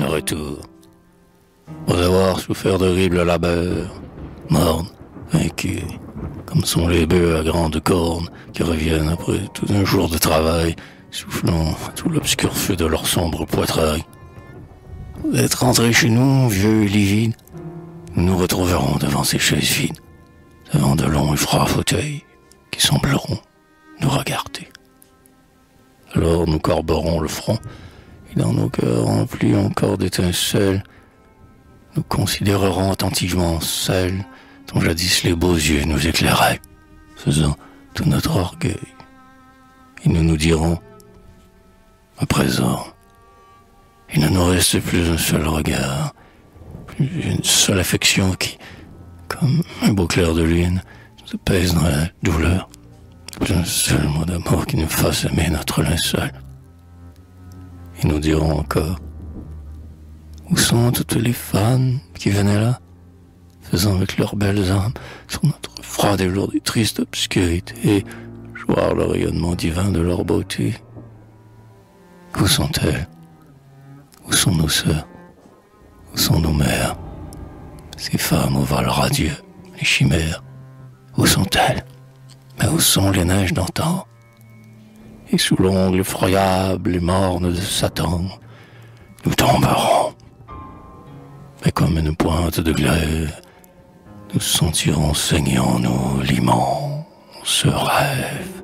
retour. Pour avoir souffert d'horribles labeurs, mornes, vaincus, comme sont les bœufs à grandes cornes qui reviennent après tout un jour de travail, soufflant tout l'obscur feu de leur sombre poitrail. Vous êtes rentrés chez nous, vieux et livides, nous nous retrouverons devant ces chaises vides, devant de longs et froids fauteuils qui sembleront nous regarder. Alors nous corberons le front, et dans nos cœurs remplis encore d'étincelles, nous considérerons attentivement celles dont jadis les beaux yeux nous éclairaient, faisant tout notre orgueil. Et nous nous dirons, à présent, il ne nous reste plus un seul regard, plus une seule affection qui, comme un beau clair de lune, se pèse dans la douleur, plus un seul mot d'amour qui nous fasse aimer notre linceul. Et nous dirons encore, où sont toutes les femmes qui venaient là, faisant avec leurs belles âmes sur notre froide et lourde et triste obscurité, joie le rayonnement divin de leur beauté? Où sont-elles? Où sont nos sœurs? Où sont nos mères? Ces femmes au val radieux, les chimères, où sont-elles? Mais où sont les neiges d'antan? Et sous l'ongle effroyable et morne de Satan, nous tomberons. Mais comme une pointe de glaive, nous sentirons saigner en nous l'immense rêve.